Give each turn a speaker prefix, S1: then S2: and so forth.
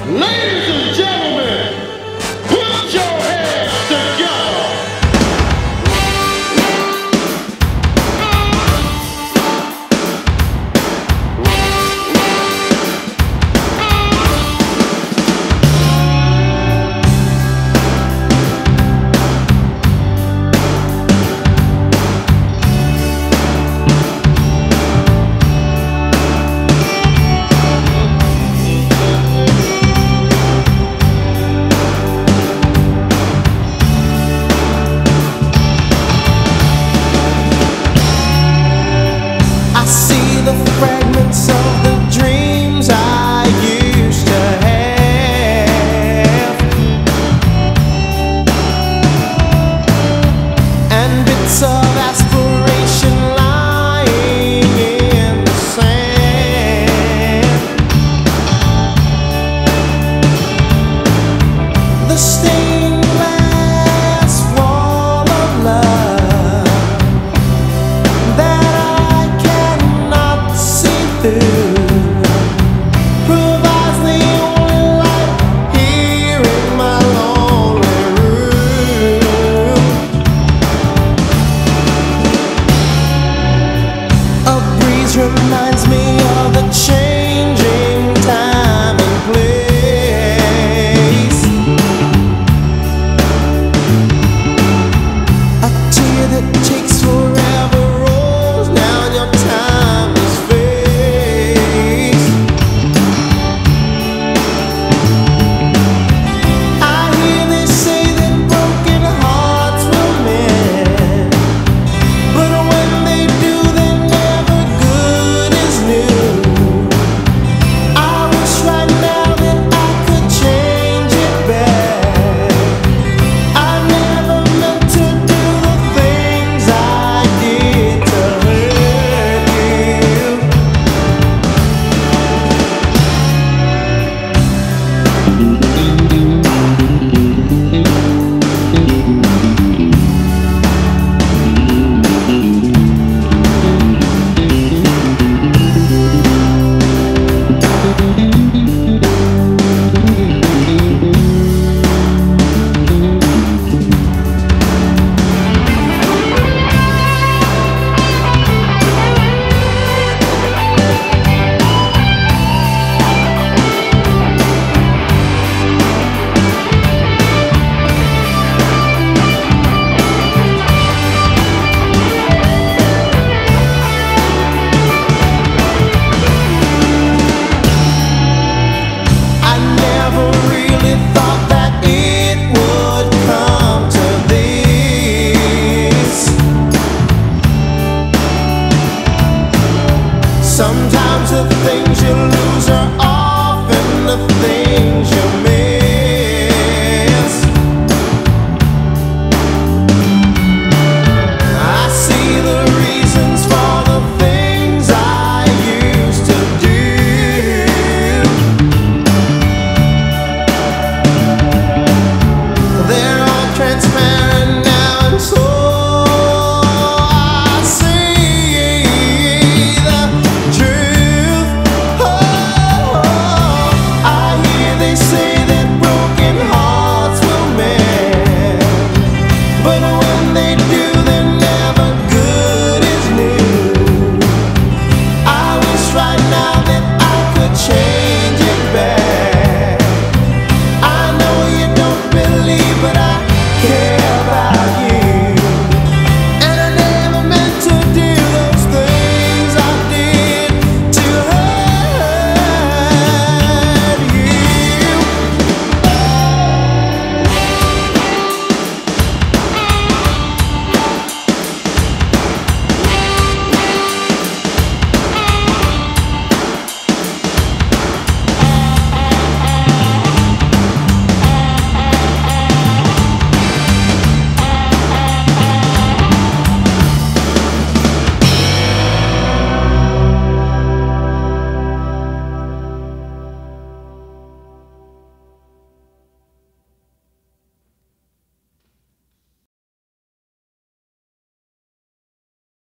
S1: Ladies and gentlemen, put your hands together.
S2: Fragments of the dreams I used to have, and bits of aspiration lying in the sand. The stained glass wall of love that provides the only light here in my lonely room. A breeze reminds me of the changing time and place. A tear that takes forever rolls down your timeless face. Sometimes the things you lose are often the things you